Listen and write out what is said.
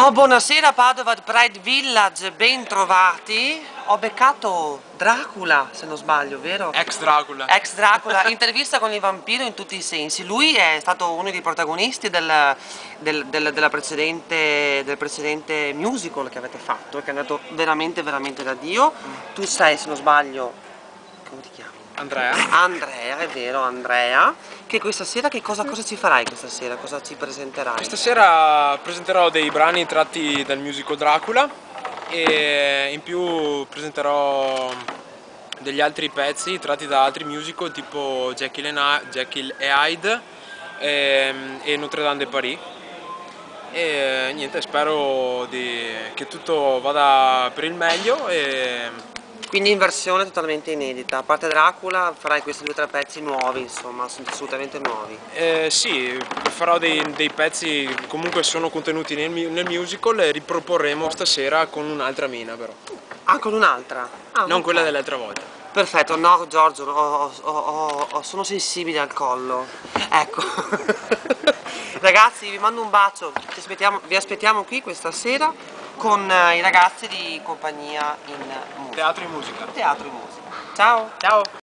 Oh, buonasera Padova Pride Village, ben trovati. Ho beccato Dracula, se non sbaglio, vero? Ex Dracula. Ex Dracula, intervista con il vampiro in tutti i sensi. Lui è stato uno dei protagonisti del precedente musical che avete fatto, che è andato veramente veramente da Dio. Tu sei, se non sbaglio, come ti chiami? Andrea. Andrea, è vero, Andrea. Che questa sera cosa ci farai questa sera? Cosa ci presenterai? Questa sera presenterò dei brani tratti dal musical Dracula e in più presenterò degli altri pezzi tratti da altri musical tipo Jekyll e Hyde e Notre Dame de Paris. E niente, spero che tutto vada per il meglio Quindi in versione totalmente inedita, a parte Dracula farai questi 2 o 3 pezzi nuovi, insomma, assolutamente nuovi. sì, farò dei pezzi che comunque sono contenuti nel musical e riproporremo stasera con un'altra mina però. Ah, con un'altra? Ah, Non ok. quella dell'altra volta. Perfetto, no Giorgio, sono sensibile al collo. Ecco. Ragazzi, vi mando un bacio, vi aspettiamo qui questa sera con i ragazzi di Compagnia in Musica. Teatro e musica. Teatro e Musica. Ciao! Ciao!